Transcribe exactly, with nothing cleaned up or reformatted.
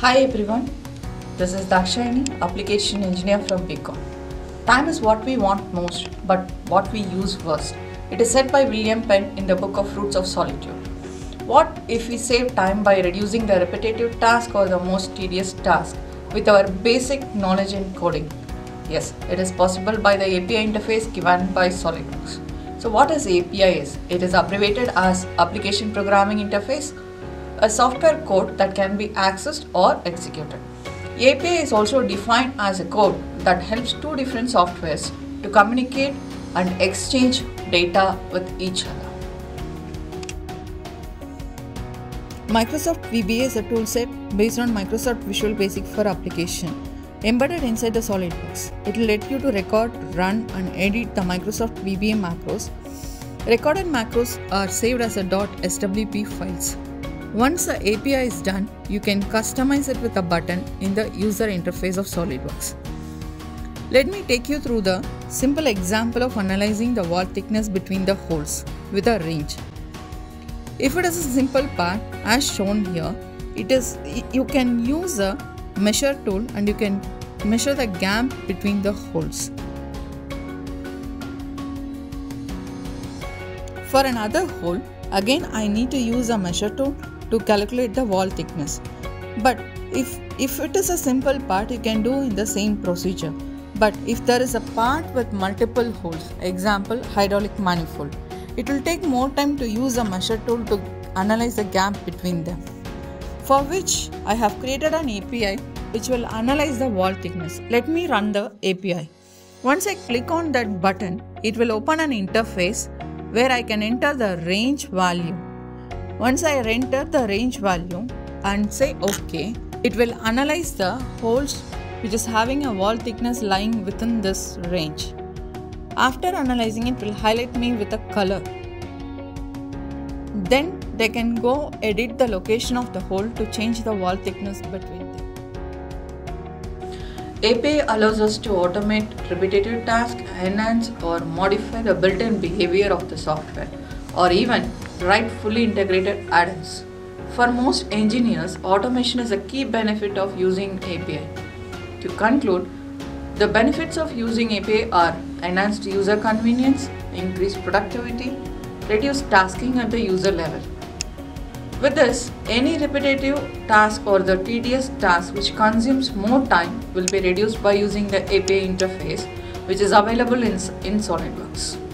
Hi everyone, this is Dakshayani, Application Engineer from B Com. Time is what we want most, but what we use worst. It is said by William Penn in the book of Fruits of Solitude. What if we save time by reducing the repetitive task or the most tedious task with our basic knowledge in coding? Yes, it is possible by the A P I interface given by SolidWorks. So what is A P I is? It is abbreviated as Application Programming Interface, a software code that can be accessed or executed. A P I is also defined as a code that helps two different softwares to communicate and exchange data with each other. Microsoft V B A is a toolset based on Microsoft Visual Basic for application, embedded inside the SolidWorks. It will let you to record, run and edit the Microsoft V B A macros. Recorded macros are saved as a .swp files. Once the A P I is done, you can customize it with a button in the user interface of SolidWorks. Let me take you through the simple example of analyzing the wall thickness between the holes with a range. If it is a simple part as shown here, it is you can use a measure tool and you can measure the gap between the holes. For another hole, again I need to use a measure tool to calculate the wall thickness. But if, if it is a simple part, you can do in the same procedure. But if there is a part with multiple holes, example hydraulic manifold, it will take more time to use a measure tool to analyze the gap between them. For which I have created an A P I which will analyze the wall thickness. Let me run the A P I. Once I click on that button, it will open an interface where I can enter the range value. Once I enter the range value and say OK, it will analyze the holes which is having a wall thickness lying within this range. After analyzing it, it will highlight me with a color. Then they can go edit the location of the hole to change the wall thickness between them. A P I allows us to automate repetitive tasks, enhance or modify the built-in behavior of the software, or even write fully integrated add-ins. For most engineers, automation is a key benefit of using A P I. To conclude, the benefits of using A P I are enhanced user convenience, increased productivity, reduced tasking at the user level. With this, any repetitive task or the tedious task which consumes more time will be reduced by using the A P I interface, which is available in, in SolidWorks.